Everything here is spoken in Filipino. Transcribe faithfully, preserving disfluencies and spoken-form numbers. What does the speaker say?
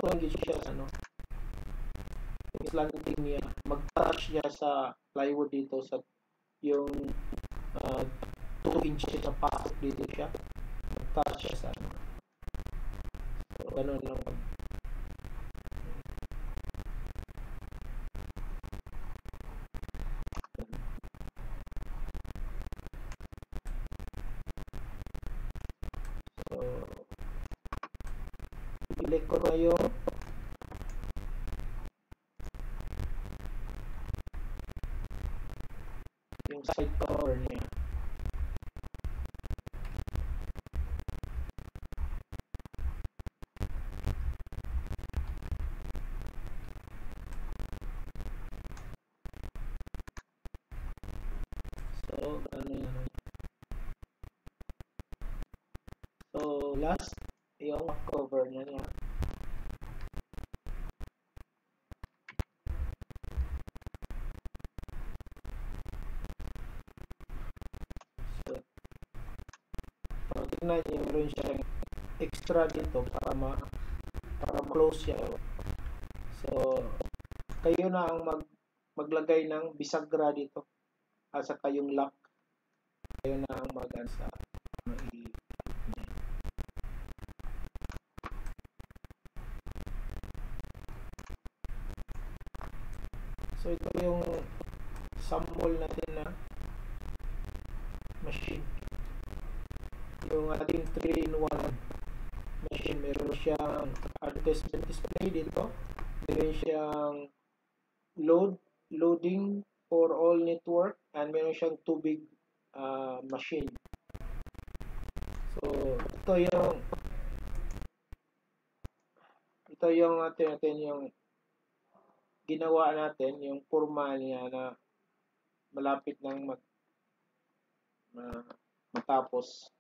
lang yun siya sa ano, yung slanting niya, mag-touch siya sa plywood dito sa yung uh, two inches na pasok dito siya, mag-touch siya sa ano. So, ganun lang pag so i-click ko na yung yung side cover niya. So, ano yan. So, last, yung cover niya niya. So, so tingnan niyo, meron siyang extra dito para ma para close siya. So, kayo na ang mag maglagay ng bisagra dito at saka yung lock. Kayo na ang mag-ano sa mai So, ito yung sample natin na machine. Yung ating three in one machine. Meron siyang advertisement display dito. Meron siyang load, loading for all network, and meron siyang tubig uh, machine. So, ito yung ito yung natin, natin yung ginawa natin, yung forma niya na malapit nang mag, uh, matapos.